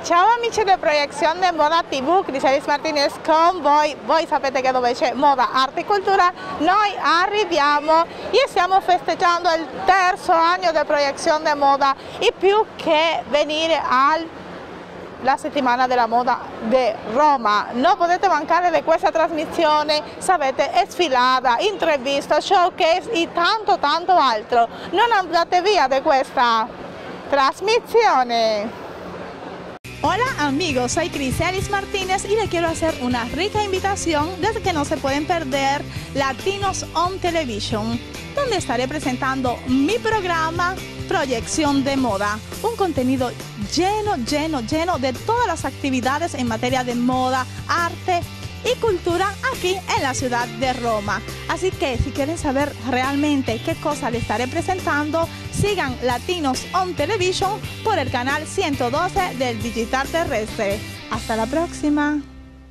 Ciao amici di Proiezione Moda TV, Criselis Martinez con voi sapete che dove c'è moda, arte e cultura noi arriviamo e stiamo festeggiando il terzo anno di Proiezione Moda e più che venire alla settimana della moda di Roma. Non potete mancare di questa trasmissione, sapete, sfilata, intervista, showcase e tanto altro. Non andate via di questa trasmissione. Hola amigos, soy Criselis Martínez y les quiero hacer una rica invitación desde que no se pueden perder Latinos on Television, donde estaré presentando mi programa Proyección de Moda, un contenido lleno de todas las actividades en materia de moda, arte y cultura aquí en la ciudad de Roma. Así que si quieren saber realmente qué cosa les estaré presentando, sigan Latinos on Television por el canal 112 del Digital Terrestre. Hasta la próxima.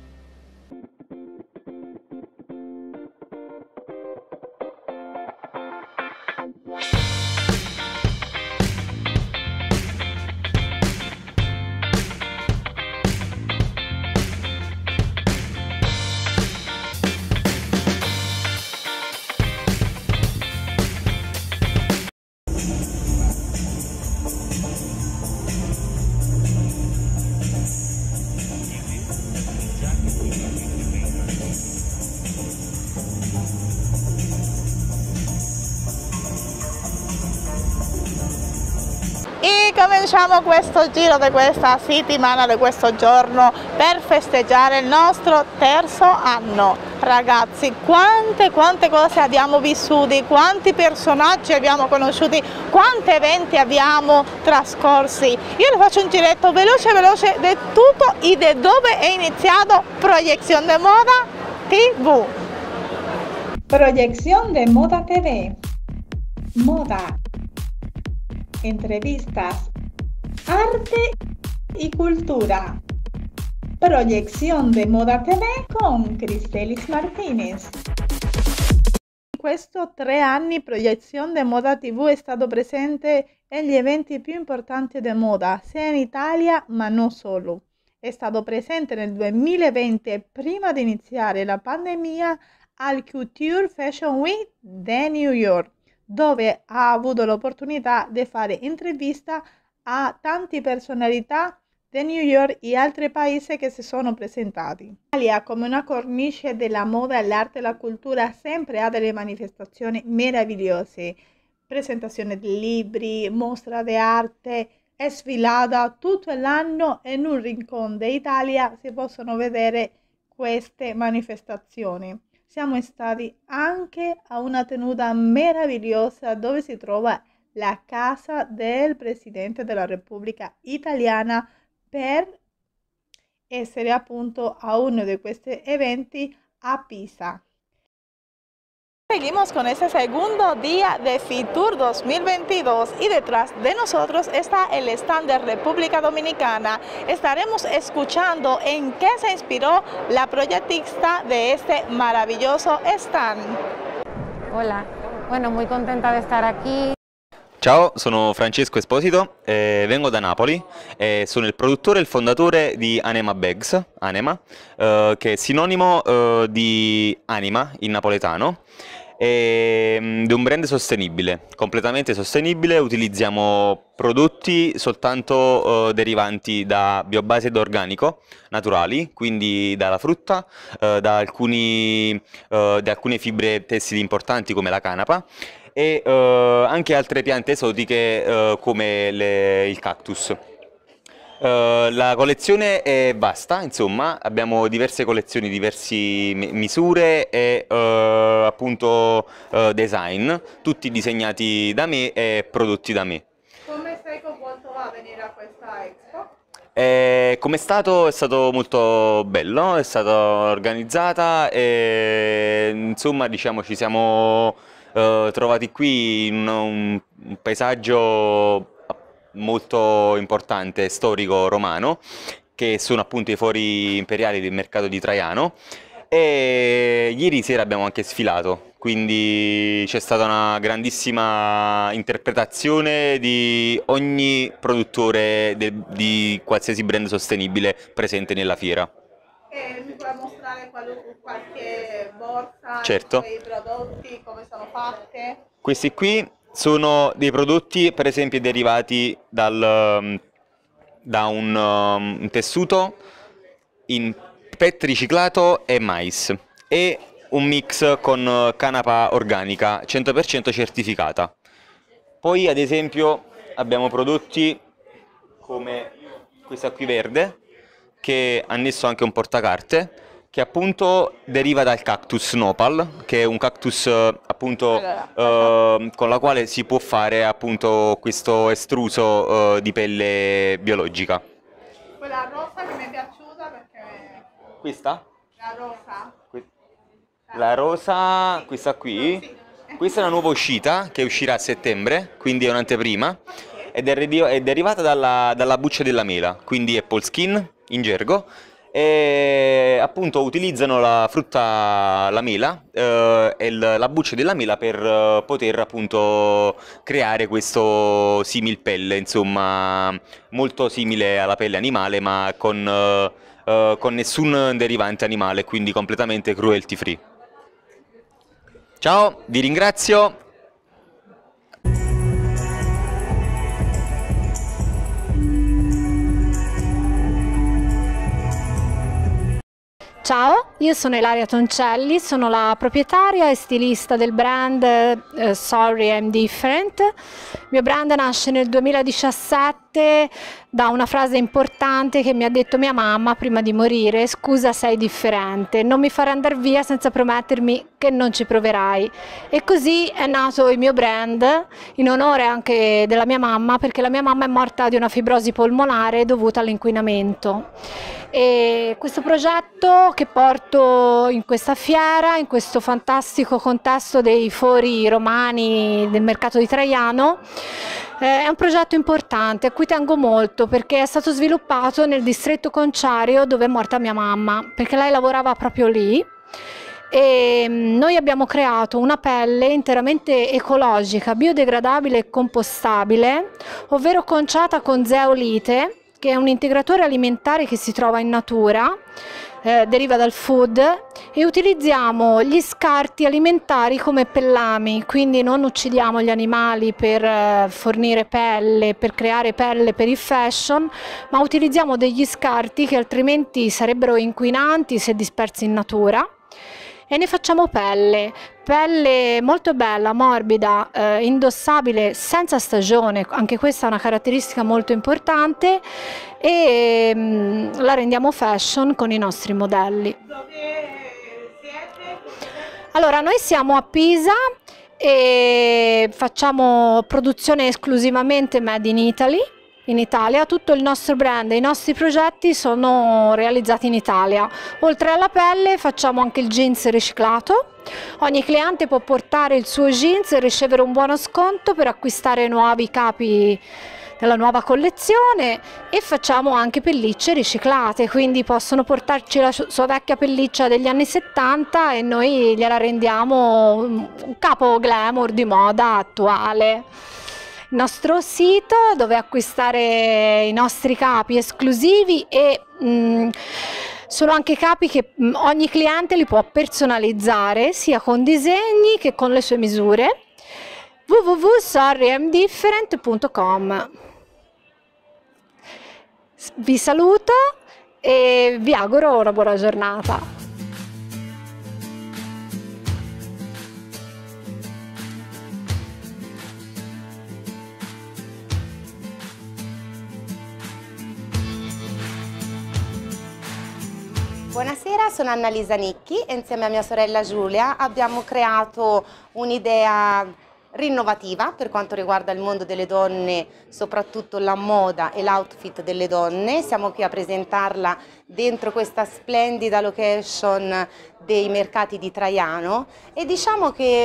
E cominciamo questo giro di questa settimana, di questo giorno per festeggiare il nostro terzo anno. Ragazzi, quante cose abbiamo vissuti, quanti personaggi abbiamo conosciuti, quanti eventi abbiamo trascorsi. Io vi faccio un giretto veloce di tutto e di dove è iniziato Proyección de Moda TV. Proyección de Moda TV. Moda, entrevistas, arte y cultura. Proyección de Moda TV con Criselis Martinez. In questi 3 anni Proyección de Moda TV è stato presente negli eventi più importanti di moda, sia in Italia ma non solo. È stato presente nel 2020, prima di iniziare la pandemia, al Couture Fashion Week di New York, dove ha avuto l'opportunità di fare intervista a tante personalità di New York e altri paesi che si sono presentati. L'Italia, come una cornice della moda, l'arte e la cultura, sempre ha delle manifestazioni meravigliose, presentazioni di libri, mostra di arte, sfilata tutto l'anno. In un rincone d'Italia si possono vedere queste manifestazioni. Siamo stati anche a una tenuta meravigliosa dove si trova la casa del Presidente della Repubblica Italiana per essere appunto a uno di questi eventi a Pisa. Seguimos con este segundo día de Fitur 2022 y detrás de nosotros está el stand de República Dominicana. Estaremos escuchando en qué se inspiró la proyectista de este maravilloso stand. Hola, bueno, muy contenta de estar aquí. Ciao, sono Francesco Esposito, vengo da Napoli e sono il produttore e il fondatore di Anema Bags, Anema, che è sinonimo di anima in napoletano. È un brand sostenibile, completamente sostenibile. Utilizziamo prodotti soltanto derivanti da biobase ed organico naturali, quindi dalla frutta, da alcune fibre tessili importanti come la canapa e anche altre piante esotiche come il cactus. La collezione è vasta, insomma, abbiamo diverse collezioni, diverse misure e appunto design, tutti disegnati da me e prodotti da me. Come sei convinto a venire a questa expo? Come è stato molto bello, è stata organizzata e insomma diciamo ci siamo trovati qui in un paesaggio molto importante, storico romano, che sono appunto i fori imperiali del mercato di Traiano, e ieri sera abbiamo anche sfilato quindi c'è stata una grandissima interpretazione di ogni produttore di qualsiasi brand sostenibile presente nella fiera. Mi puoi mostrare qualche borsa, Certo. i prodotti, come sono fatte? Questi qui sono dei prodotti, per esempio, derivati da un tessuto in PET riciclato e mais e un mix con canapa organica 100% certificata. Poi, ad esempio, abbiamo prodotti come questa qui verde, che ha annesso anche un portacarte, che appunto deriva dal cactus nopal, che è un cactus appunto con la quale si può fare appunto questo estruso di pelle biologica. Quella rosa che mi è piaciuta perché... Questa? La rosa? La rosa, questa qui? Sì. Questa è una nuova uscita che uscirà a settembre, quindi è un'anteprima, ed è derivata dalla buccia della mela, quindi apple skin in gergo, e appunto utilizzano la frutta, la mela e la buccia della mela per poter appunto creare questo similpelle, insomma molto simile alla pelle animale ma con nessun derivante animale, quindi completamente cruelty free. Ciao, vi ringrazio. Ciao, io sono Ilaria Toncelli, sono la proprietaria e stilista del brand Sorry I'm Different. Il mio brand nasce nel 2017 da una frase importante che mi ha detto mia mamma prima di morire: scusa, sei differente, non mi fare andare via senza promettermi che non ci proverai. E così è nato il mio brand, in onore anche della mia mamma, perché la mia mamma è morta di una fibrosi polmonare dovuta all'inquinamento. E questo progetto che porto in questa fiera, in questo fantastico contesto dei fori romani del mercato di Traiano, è un progetto importante a cui tengo molto, perché è stato sviluppato nel distretto Conciario dove è morta mia mamma, perché lei lavorava proprio lì. E noi abbiamo creato una pelle interamente ecologica, biodegradabile e compostabile, ovvero conciata con zeolite, che è un integratore alimentare che si trova in natura, deriva dal food, e utilizziamo gli scarti alimentari come pellami, quindi non uccidiamo gli animali per fornire pelle, per creare pelle per il fashion, ma utilizziamo degli scarti che altrimenti sarebbero inquinanti se dispersi in natura. E ne facciamo pelle molto bella, morbida, indossabile senza stagione, anche questa è una caratteristica molto importante, e la rendiamo fashion con i nostri modelli. Dove siete? Allora, noi siamo a Pisa e facciamo produzione esclusivamente made in Italy. In Italia, tutto il nostro brand e i nostri progetti sono realizzati in Italia. Oltre alla pelle facciamo anche il jeans riciclato. Ogni cliente può portare il suo jeans e ricevere un buono sconto per acquistare nuovi capi della nuova collezione, e facciamo anche pellicce riciclate, quindi possono portarci la sua vecchia pelliccia degli anni 70 e noi gliela rendiamo un capo glamour di moda attuale. Il nostro sito dove acquistare i nostri capi esclusivi, e sono anche capi che ogni cliente li può personalizzare sia con disegni che con le sue misure. www.sorryimdifferent.com. Vi saluto e vi auguro una buona giornata. Buonasera, sono Annalisa Nicchi e insieme a mia sorella Giulia abbiamo creato un'idea rinnovativa per quanto riguarda il mondo delle donne, soprattutto la moda e l'outfit delle donne. Siamo qui a presentarla dentro questa splendida location dei mercati di Traiano, e diciamo che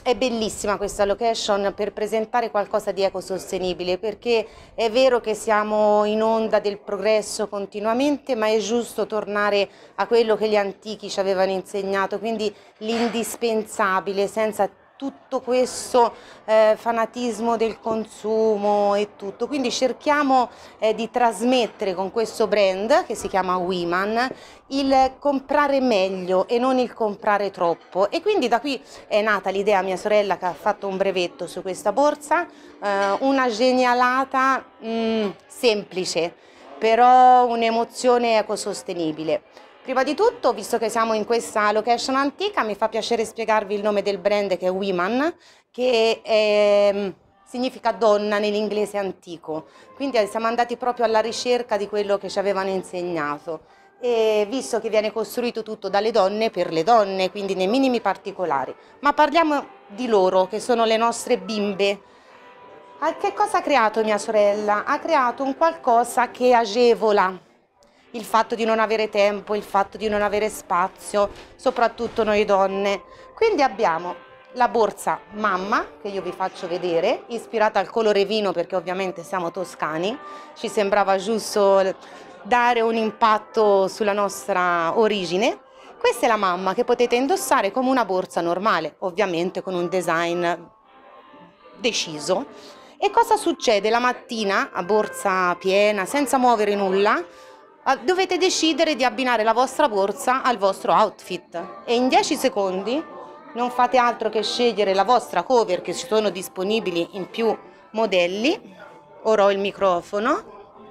È bellissima questa location per presentare qualcosa di ecosostenibile, perché è vero che siamo in onda del progresso continuamente, ma è giusto tornare a quello che gli antichi ci avevano insegnato, quindi l'indispensabile, senza tutto questo fanatismo del consumo e tutto. Quindi cerchiamo di trasmettere con questo brand che si chiama Women il comprare meglio e non il comprare troppo, e quindi da qui è nata l'idea, mia sorella che ha fatto un brevetto su questa borsa, una genialata semplice, però un'emozione ecosostenibile. Prima di tutto, visto che siamo in questa location antica, mi fa piacere spiegarvi il nome del brand, che è Women, che significa donna nell'inglese antico, quindi siamo andati proprio alla ricerca di quello che ci avevano insegnato, e visto che viene costruito tutto dalle donne per le donne, quindi nei minimi particolari. Ma parliamo di loro, che sono le nostre bimbe. Che cosa ha creato mia sorella? Ha creato un qualcosa che agevola il fatto di non avere tempo, il fatto di non avere spazio, soprattutto noi donne. Quindi abbiamo la borsa mamma, che io vi faccio vedere, ispirata al colore vino, perché ovviamente siamo toscani, ci sembrava giusto dare un impatto sulla nostra origine. Questa è la mamma, che potete indossare come una borsa normale, ovviamente con un design deciso. E cosa succede? La mattina, a borsa piena, senza muovere nulla, dovete decidere di abbinare la vostra borsa al vostro outfit, e in 10 secondi non fate altro che scegliere la vostra cover, che ci sono disponibili in più modelli. Ora ho il microfono,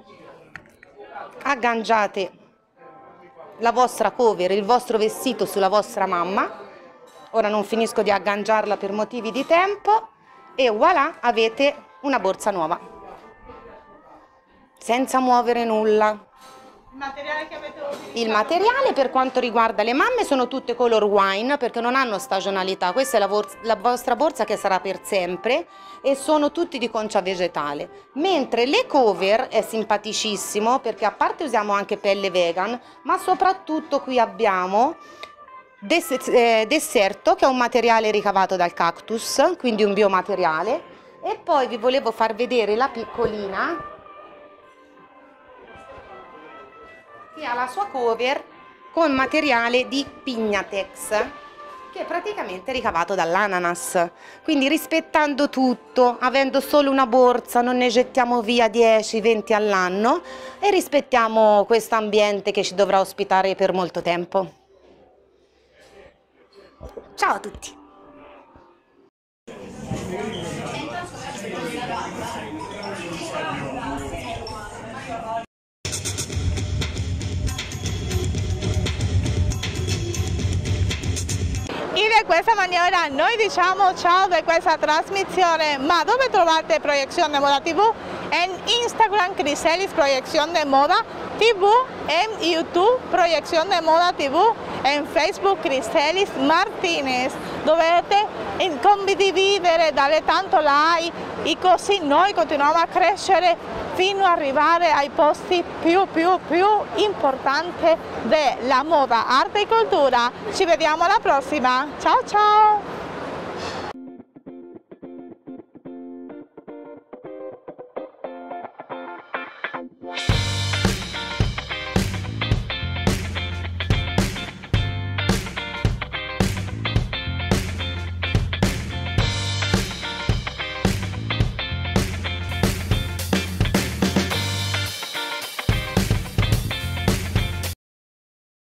agganciate la vostra cover, il vostro vestito sulla vostra mamma. Ora non finisco di agganciarla per motivi di tempo, e voilà, avete una borsa nuova senza muovere nulla. Il materiale per quanto riguarda le mamme sono tutte color wine, perché non hanno stagionalità. Questa è la vostra borsa che sarà per sempre, e sono tutti di concia vegetale. Mentre le cover è simpaticissimo, perché a parte usiamo anche pelle vegan, ma soprattutto qui abbiamo Desserto, che è un materiale ricavato dal cactus, quindi un biomateriale. E poi vi volevo far vedere la piccolina, che ha la sua cover con materiale di Pignatex, che è praticamente ricavato dall'ananas. Quindi rispettando tutto, avendo solo una borsa, non ne gettiamo via 10-20 all'anno, e rispettiamo questo ambiente che ci dovrà ospitare per molto tempo. Ciao a tutti! In questa maniera noi diciamo ciao per questa trasmissione. Ma dove trovate Proyección de Moda TV? En Instagram Criselis Proyección de Moda TV, en YouTube Proyección de Moda TV, en Facebook Criselis Martinez. Dovete condividere, dare tanto like, e così noi continuiamo a crescere fino ad arrivare ai posti più importanti della moda, arte e cultura. Ci vediamo alla prossima, ciao ciao!